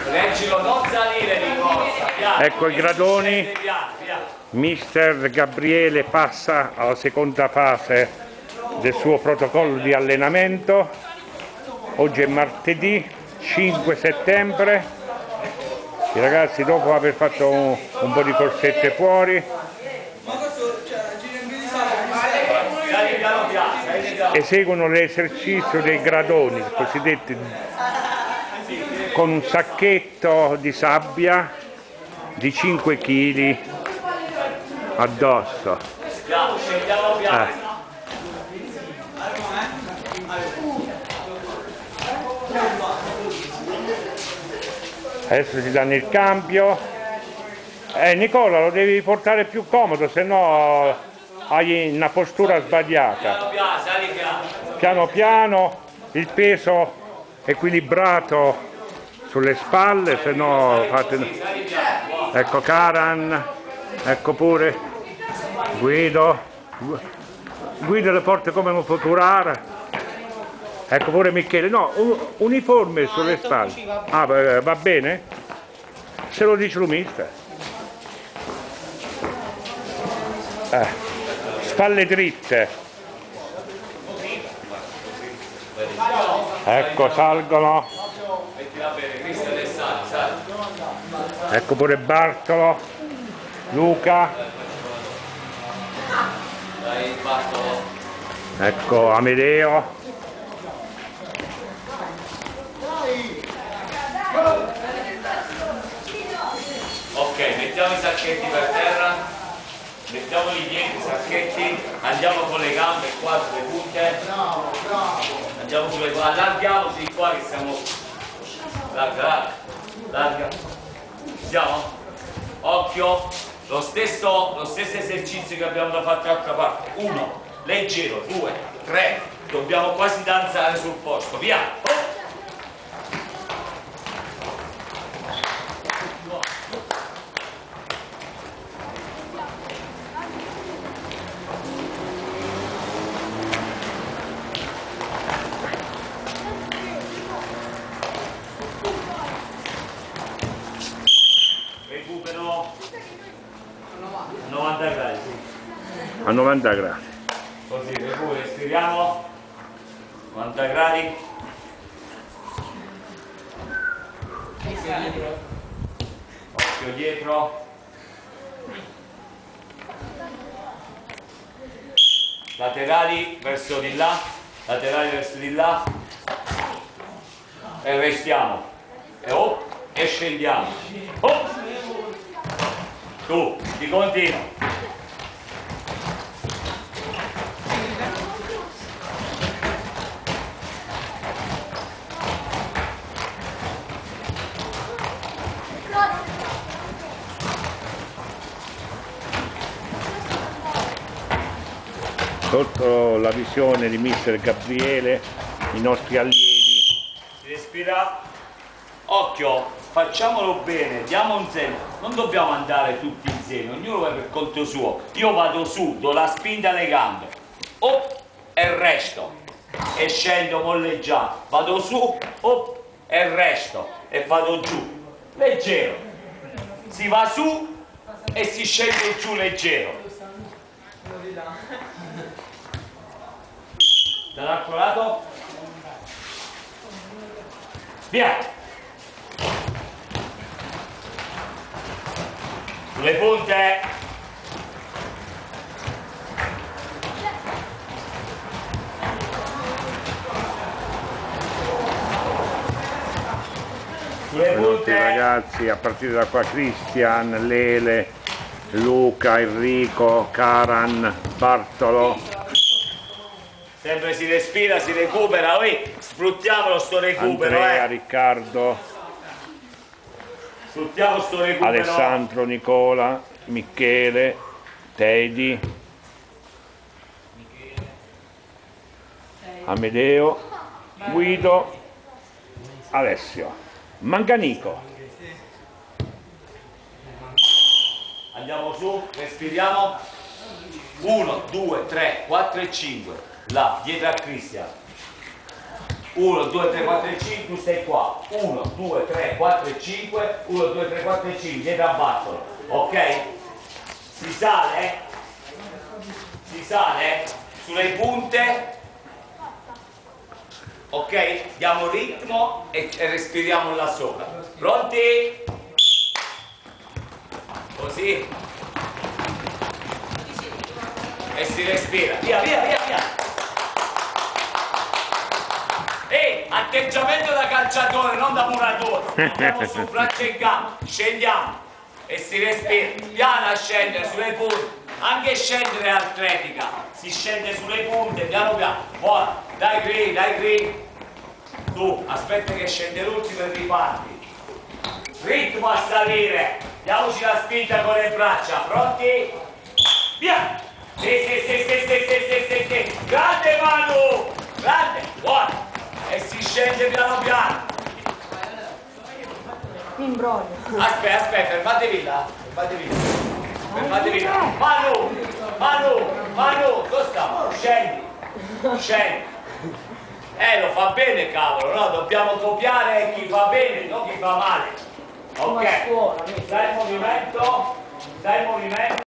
Leggilo, non salire di corsa. Ecco i gradoni. Mister Gabriele passa alla seconda fase del suo protocollo di allenamento. Oggi è martedì 5 settembre. I ragazzi, dopo aver fatto un po' di corsette fuori, eseguono l'esercizio dei gradoni, cosiddetti, con un sacchetto di sabbia di 5 kg addosso. Adesso ti danno il cambio. Nicola, lo devi portare più comodo, se no hai una postura sbagliata. Piano piano, il peso equilibrato sulle spalle, se no fate... Ecco Karan, ecco pure Guido le porte come un futurare. Ecco pure Michele, no, uniforme sulle spalle. Ah, va bene? Se lo dice il mister. Spalle dritte. Ecco, salgono. Ecco pure Bartolo, Luca. Ecco Amedeo. Ok, mettiamo i sacchetti per terra, mettiamoli dietro i sacchetti, andiamo con le gambe qua sulle punte, andiamo sulle punte, allarghiamoci qua che siamo, larga, siamo, occhio, lo stesso esercizio che abbiamo fatto dall'altra parte, 1, leggero, 2, 3, dobbiamo quasi danzare sul posto, via! Recupero a 90 gradi. A 90 gradi. Così, recupero, respiriamo. 90 gradi. Occhio dietro. Laterali verso di là. Laterali verso di là. E restiamo. E scendiamo. Tu, ti continuo. Sotto la visione di mister Gabriele, i nostri allievi. Si respira. Occhio, facciamolo bene, diamo un segno. Non dobbiamo andare tutti insieme, ognuno va per conto suo. Io vado su, do la spinta alle gambe. E resto. E scendo molleggiato. Vado su, e resto. E vado giù. Leggero. Si va su e si scende giù leggero. Dall'altro lato. Via. Sulle punte. Sulle punte. Ragazzi, a partire da qua Cristian, Lele, Luca, Enrico, Karan, Bartolo. Sempre si respira, si recupera, sfruttiamolo sto recupero. Andrea, Riccardo, sfruttiamo sto recupero. Alessandro, Nicola, Michele, Teddy, Amedeo, Guido, Alessio, Manganico. Andiamo su, respiriamo. 1, 2, 3, 4 e 5. Là, dietro a Cristian. 1, 2, 3, 4 e 5, tu stai qua. 1, 2, 3, 4 e 5, 1, 2, 3, 4 e 5, dietro a Bartolo, ok? Si sale sulle punte, ok? Diamo ritmo e respiriamo là sopra. Pronti? Così. E si respira. Via, via, via, via. Ehi, atteggiamento da calciatore, non da muratore. Andiamo su, braccia in campo, scendiamo e si respira. Piano a scendere sulle punte. Anche scendere è atletica. Si scende sulle punte, piano piano. Buona, dai green, dai green. Tu, aspetta che scende l'ultimo e riparti. Ritmo a salire. Diamoci la spinta con le braccia. Pronti? Via! Sì. Grande Manu! Grande! Buona! E si scende piano piano. Imbroglio. Aspetta, fermatevi là. Fermatevi là. Manu, dove stiamo? Scendi. Lo fa bene, cavolo, no? Dobbiamo copiare chi fa bene, non chi fa male. Ok? Dai il movimento.